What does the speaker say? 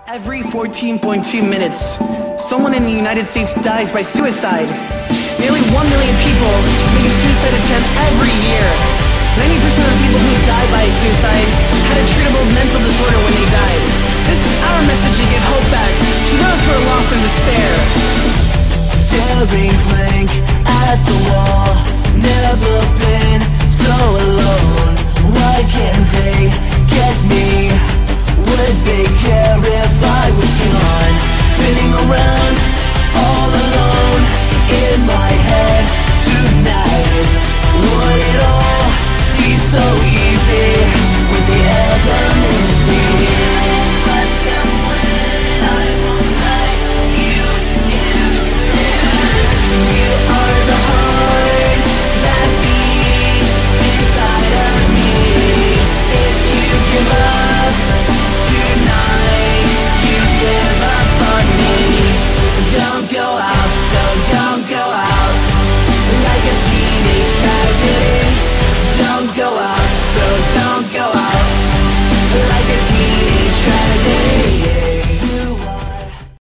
Every 14.2 minutes, someone in the United States dies by suicide. Nearly 1 million people make a suicide attempt every year. 90% of the people who die by suicide had a treatable mental disorder when they died. This is our message to give hope back to those who are lost in despair. Staring blank at the wall, never been so alone. Why can't they get me? Would they care if I was gone? Spinning around all alone in my head tonight. Would it all be so easy with the ever